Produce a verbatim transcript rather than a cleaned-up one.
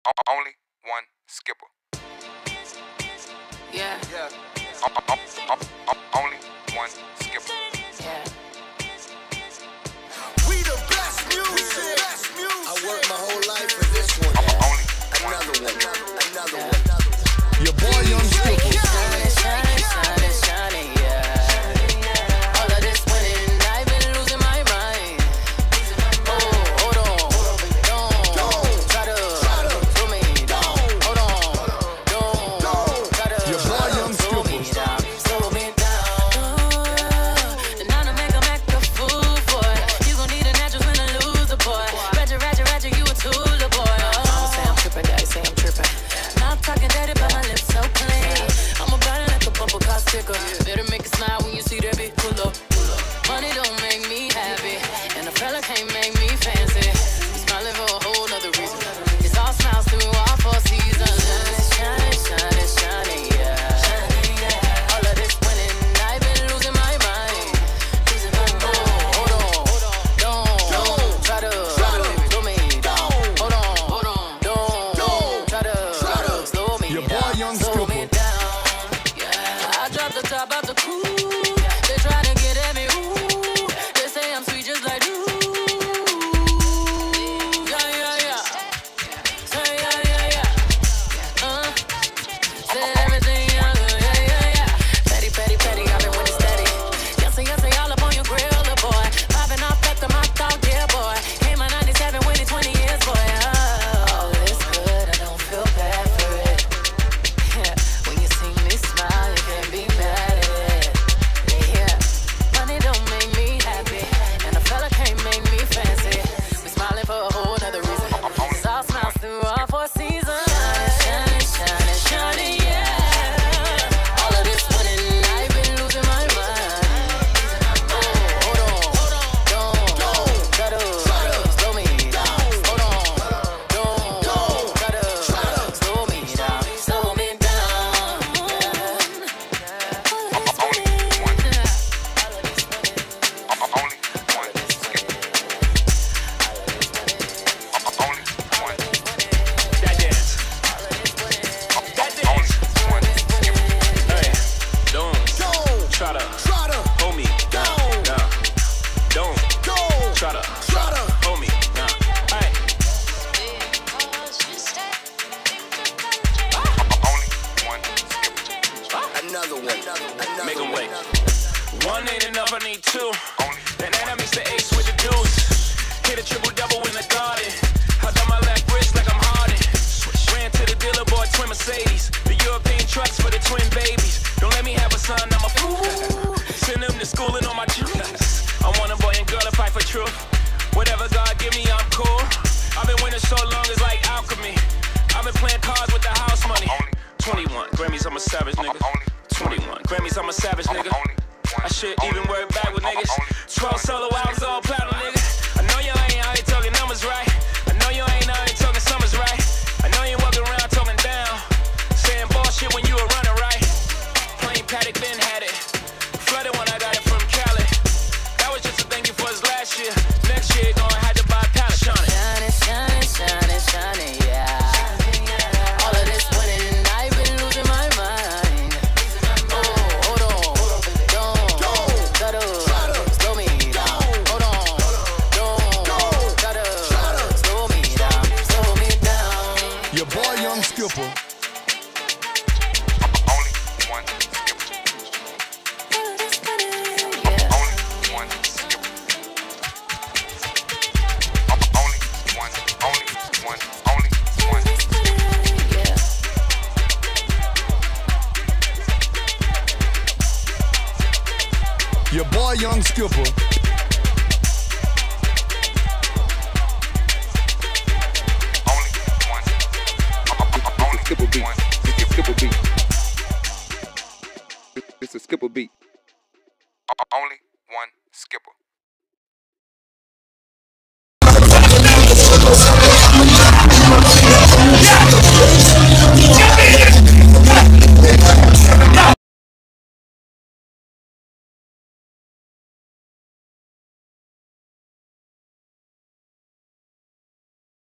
Only one skipper. Yeah. Yeah. Only one skipper. Yeah. We the best music. I worked my whole life for this one. Only Another one. Another Yeah. one. Your boy Young Skipper. Shining, shining, shining, shining, yeah. All of this winning, I've been losing my mind. Oh, hold on, don't try to do me down. Hold on, don't try to Your boy Young slow me Skipper. down, slow me down. And now to make 'em act a fool for it. You gon' need a natural when I lose the boy. Ratchet, ratchet, ratchet, you a tool, the boy. Mama say I'm tripping, daddy say I'm tripping. Not talking dirty, but my lips so clean. I'm about it like a bumper car sticker. Better make it smile when you see that big pull up. Money don't make me happy, and a fella can't make me fancy. I'm smiling for a whole nother reason. It's all smiles through all four seasons. Shining, shining, shining, yeah. All of this winning, I've been losing my mind. Oh, hold on, don't try to slow me down. Hold on, don't try to slow me Your boy down. Young Slow me Skipper. down. Yeah, I dropped the top out the coupe. They try to get at me, ooh. They say I'm sweet just like you. Yeah, yeah, yeah. Say yeah, yeah, yeah. Uh, said everything, yeah, yeah, yeah, yeah. Petty, petty, petty, I've been winning steady. Yes, and yes, they all up on your grill, the boy. Popping off at the mouth, dog, yeah, boy. Came out ninety-seven, winning twenty years, boy. Oh, it's good, I don't feel bad for it. Yeah, when you see me smile, you can't be mad at it. Yeah, money don't make me happy, and a fella can't make me fancy. We smiling for a whole nother reason. It's all smiles through all four seasons. Shining, shining, shining, yeah. All of this winning, I've been losing my mind. Oh, hold on, don't try to slow me down. Hold on, don't try to slow me down, slow me down. Only one. Only one skipper. Only one. That dance. Only one skipper. Hey, don't Don't try to try to hold me Don't. Nah. Don't don't try to try to. hold me Nah. Hey, Only one skipper. Another one. Another make 'em one. wait. One ain't enough, I need two. Only Then I mix the ace with the deuce. Hit a triple double in the garden. I done my left wrist like I'm Harden. Ran to the dealer, bought twin Mercedes. The European trucks for the twin babies. Don't let me have a son, I'm a fool. Send them to school and on my juice. I want a boy and girl to fight for truth. Whatever God give me, I'm cool. I've been winning so long, it's like alchemy. I've been playing cards with the house money. Only twenty-one Grammys, I'm a savage nigga. Only twenty-one Grammys, I'm a savage nigga. Only one. I should even work back with niggas. Only twelve solo albums, all platinum, nigga. I know you ain't out here talking numbers right. I know you ain't out here talking summers right. I know you ain't walking around talking down. Saying bullshit when you were running right. Plain Paddock, Ben had it. Flooded when I got it from Cali. That was just a thank you for his last year. Next year, gonna have to buy a pallet, Shawnee. Shining, shining, shining, shining, yeah. All of this winning, I've been losing my mind. Oh, hold on, don't try to slow me down. Hold on, don't try to slow me down, slow me down. Your boy Young Skipper. Only one skipper. All of this winning, yeah. Only one skipper. Only one. Only one. Only All one. of this winning, yeah. Your boy Young Skipper. Only one. Only Skipper beat. one. It's a skipper beat. It's a skipper beat. Only